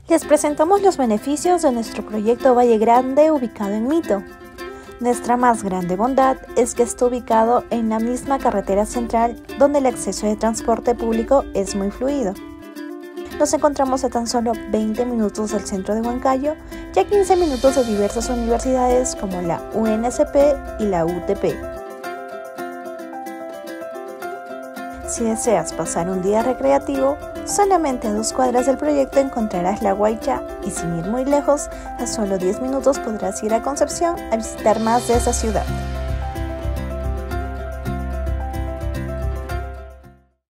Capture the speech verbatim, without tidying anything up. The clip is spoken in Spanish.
Les presentamos los beneficios de nuestro proyecto Valle Grande ubicado en Mito. Nuestra más grande bondad es que está ubicado en la misma carretera central donde el acceso de transporte público es muy fluido. Nos encontramos a tan solo veinte minutos del centro de Huancayo y a quince minutos de diversas universidades como la U N S P y la U T P. Si deseas pasar un día recreativo, solamente a dos cuadras del proyecto encontrarás La Guaycha y sin ir muy lejos, a solo diez minutos podrás ir a Concepción a visitar más de esa ciudad.